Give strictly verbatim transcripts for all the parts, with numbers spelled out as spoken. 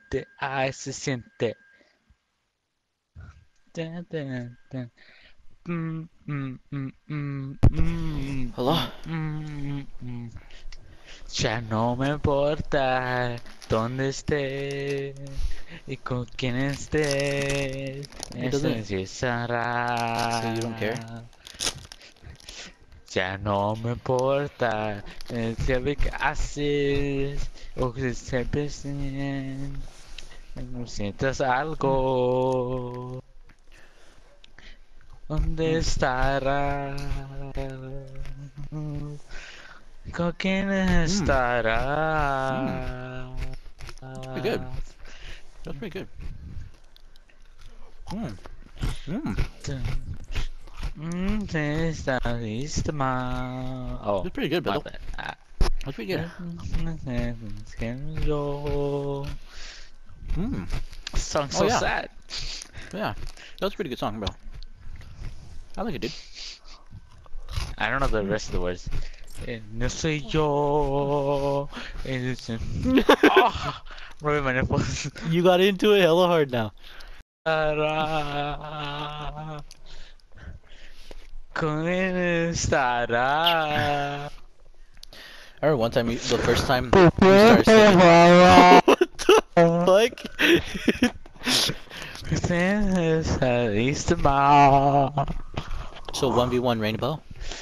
siente, ay, se siente. Dun, dun, dun. Mm, mm, mm, mm, mm, Hello? mm, mm, mm. Ya no me importa dónde esté y con quién esté, It eso doesn't. es So you don't care? estará. Ya no me importa el que haces o que siempre sin- no sientas algo. ¿Dónde Mm. estará? ¿Con quién Mm. Mm. estará? That's pretty good. That's pretty good. Mm. Mm. Mm, está lista, ma. Oh, That's pretty good, my Beto. bad. Ah. That's pretty good. Yo. Mm. Song Oh so yeah. sad. Yeah. That's a pretty good song, bro. I like it, dude. I don't know the Mm. rest of the words. Eh, No soy yo. Eh, dice, Oh, rubbing my nipples. You got into it hella hard now. Estará. ¿Con quién estará? I remember one time, you, the first time you started singing. What the fuck? ¿Quién está lista, ma? So one v one Rainbow?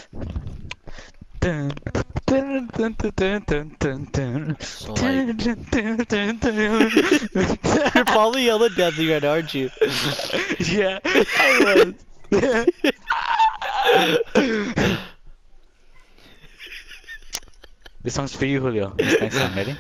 Dun, dun, dun, dun, dun, dun, dun, dun. So like, Dun, dun, dun, dun, dun. you're probably yelling dancing right now, aren't you? Yeah, I was. This song's for you, Julio. This next song, ready?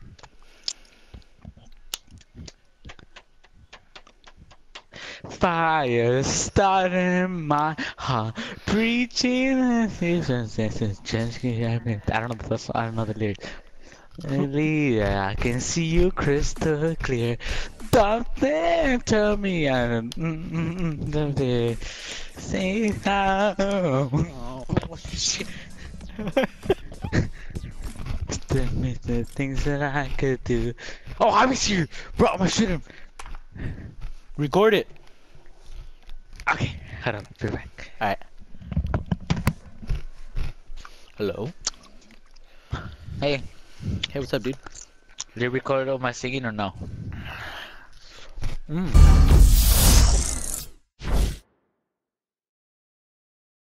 Fire started in my heart, preaching. I don't know the first, I don't know the lyrics. I can see you crystal clear. Don't there, tell me I don't. Mm, mm, mm, the say how. Oh, shit. the, the things that I could do. Oh, I miss you, bro. I'm gonna shoot him. Record it. Okay, hold on, be back. Alright. Hello? Hey, Hey, what's up, dude? did you record all my singing or no? Mm.